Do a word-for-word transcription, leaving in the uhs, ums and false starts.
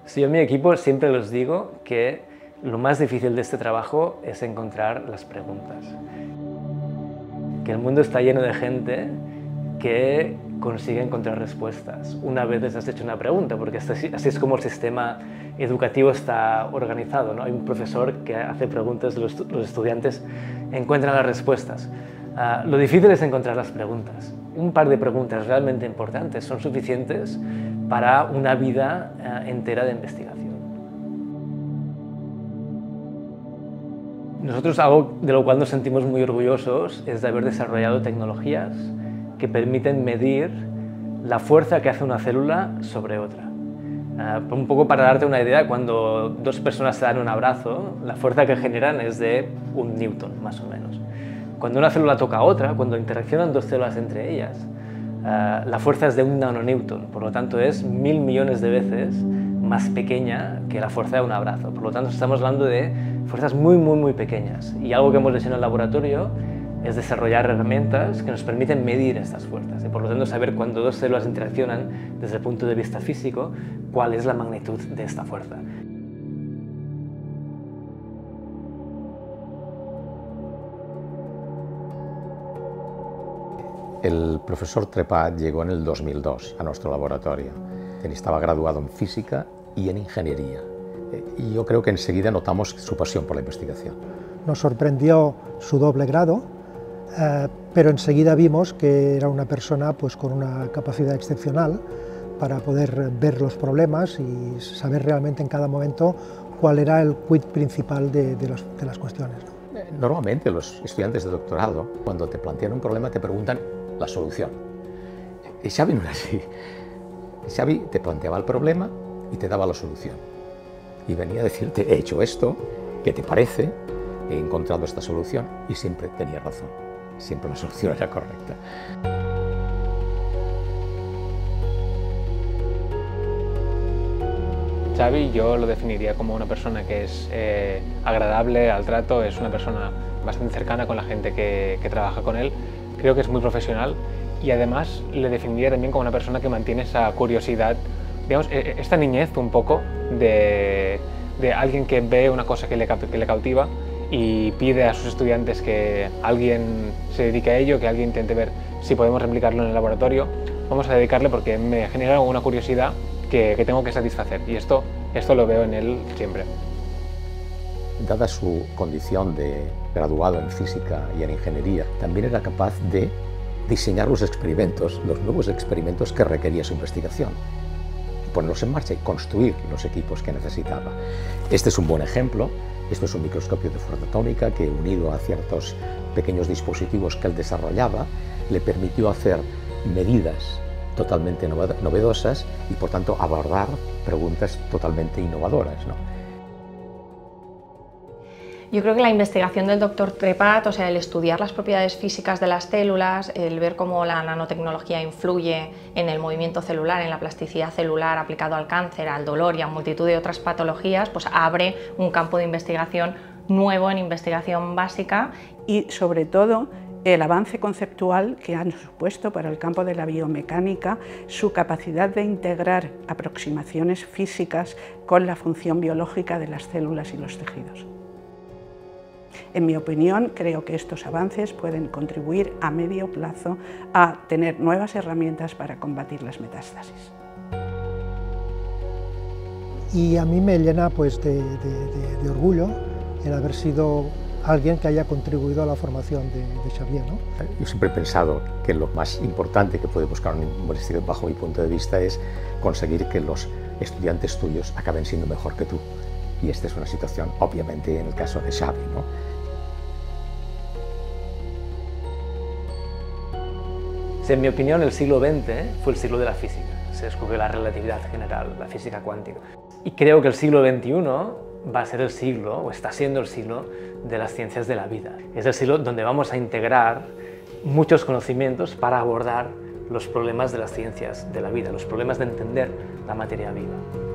Sí, yo en mi equipo siempre les digo que lo más difícil de este trabajo es encontrar las preguntas. Que el mundo está lleno de gente que consigue encontrar respuestas una vez les has hecho una pregunta, porque así es como el sistema educativo está organizado, ¿no? Hay un profesor que hace preguntas, los, los estudiantes encuentran las respuestas. Uh, lo difícil es encontrar las preguntas. Un par de preguntas realmente importantes son suficientes para una vida uh, entera de investigación. Nosotros algo de lo cual nos sentimos muy orgullosos es de haber desarrollado tecnologías que permiten medir la fuerza que hace una célula sobre otra. Uh, un poco para darte una idea, cuando dos personas se dan un abrazo, la fuerza que generan es de un newton, más o menos. Cuando una célula toca a otra, cuando interaccionan dos células entre ellas, uh, la fuerza es de un nanonewton, por lo tanto es mil millones de veces más pequeña que la fuerza de un abrazo. Por lo tanto, estamos hablando de fuerzas muy, muy, muy pequeñas. Y algo que hemos hecho en el laboratorio es desarrollar herramientas que nos permiten medir estas fuerzas y por lo tanto saber cuando dos células interaccionan desde el punto de vista físico cuál es la magnitud de esta fuerza. El profesor Trepat llegó en el dos mil dos a nuestro laboratorio. Él estaba graduado en física y en ingeniería. Y yo creo que enseguida notamos su pasión por la investigación. Nos sorprendió su doble grado, eh, pero enseguida vimos que era una persona pues, con una capacidad excepcional para poder ver los problemas y saber realmente en cada momento cuál era el quid principal de, de, los, de las cuestiones, ¿no? Normalmente los estudiantes de doctorado, cuando te plantean un problema, te preguntan la solución. Y Xavi no era así. Xavi te planteaba el problema y te daba la solución. Y venía a decirte, he hecho esto, ¿qué te parece? He encontrado esta solución y siempre tenía razón. Siempre la solución era correcta. Xavi yo lo definiría como una persona que es eh, agradable al trato, es una persona bastante cercana con la gente que, que trabaja con él. Creo que es muy profesional y además le definiría también como una persona que mantiene esa curiosidad, digamos, esta niñez un poco de, de alguien que ve una cosa que le, que le cautiva y pide a sus estudiantes que alguien se dedique a ello, que alguien intente ver si podemos replicarlo en el laboratorio. Vamos a dedicarle porque me genera una curiosidad que, que tengo que satisfacer y esto, esto lo veo en él siempre. Dada su condición de graduado en física y en ingeniería, también era capaz de diseñar los experimentos, los nuevos experimentos que requería su investigación, ponerlos en marcha y construir los equipos que necesitaba. Este es un buen ejemplo. Esto es un microscopio de fuerza atómica que, unido a ciertos pequeños dispositivos que él desarrollaba, le permitió hacer medidas totalmente novedosas y, por tanto, abordar preguntas totalmente innovadoras, ¿no? Yo creo que la investigación del doctor Trepat, o sea, el estudiar las propiedades físicas de las células, el ver cómo la nanotecnología influye en el movimiento celular, en la plasticidad celular aplicado al cáncer, al dolor y a multitud de otras patologías, pues abre un campo de investigación nuevo en investigación básica. Y sobre todo el avance conceptual que han supuesto para el campo de la biomecánica, su capacidad de integrar aproximaciones físicas con la función biológica de las células y los tejidos. En mi opinión, creo que estos avances pueden contribuir a medio plazo a tener nuevas herramientas para combatir las metástasis. Y a mí me llena pues, de, de, de, de orgullo el haber sido alguien que haya contribuido a la formación de, de Xavier, ¿no? Yo siempre he pensado que lo más importante que puede buscar un investigador, bajo mi punto de vista, es conseguir que los estudiantes tuyos acaben siendo mejor que tú. Y esta es una situación, obviamente, en el caso de Xavi, ¿no? En mi opinión, el siglo veinte fue el siglo de la física. Se descubrió la relatividad general, la física cuántica. Y creo que el siglo veintiuno va a ser el siglo, o está siendo el siglo, de las ciencias de la vida. Es el siglo donde vamos a integrar muchos conocimientos para abordar los problemas de las ciencias de la vida, los problemas de entender la materia viva.